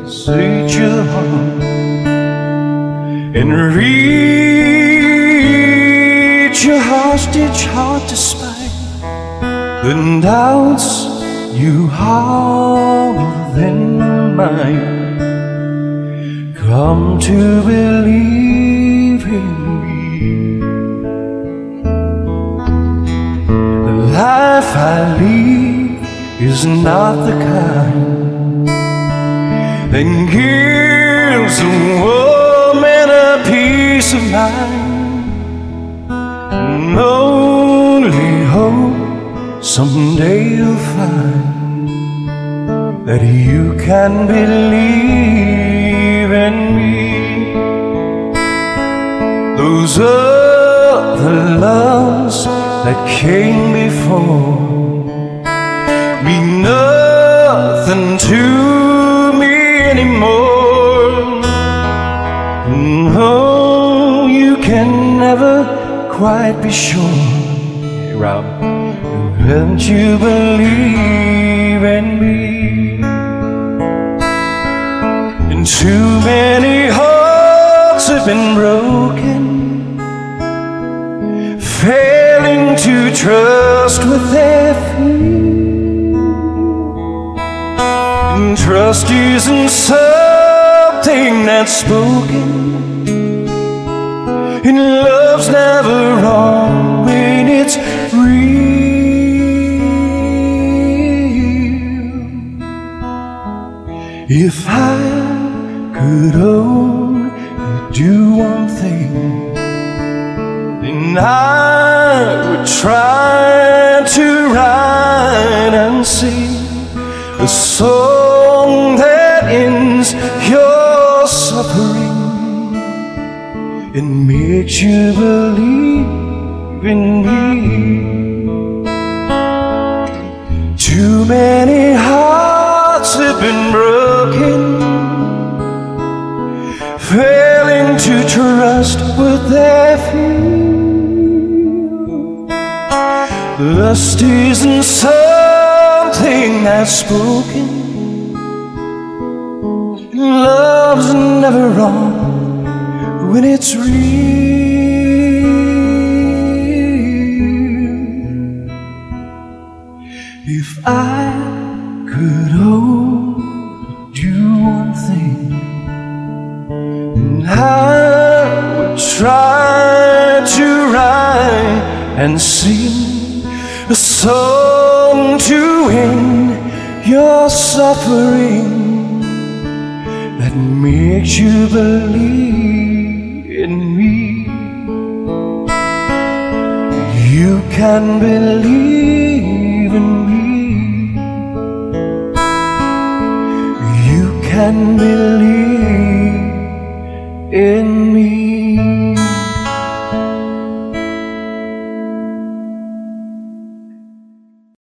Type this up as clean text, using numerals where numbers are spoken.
search your heart and reach your hostage heart despite the doubts you hold within mine. Come to believe in me. The life I lead is not the kind that gives a woman a peace of mind. And only hope someday you'll find that you can believe in me. Those other loves that came before mean nothing to me anymore. No, you can never quite be sure. Hey, Rob, won't you believe in me? And too many hearts have been broken, failing to trust with their feet. And trust isn't something that's spoken, and love's never wrong when it's real. If I could only do one thing, then I would try to write and sing a song that ends your suffering and makes you believe in me. Too many hearts have been broken, failing to trust what they feel. Lust isn't something that's spoken, love's never wrong when it's real. If I could only do one thing, I would try to write and sing a song to end your suffering that makes you believe in me. You can believe in me. You can believe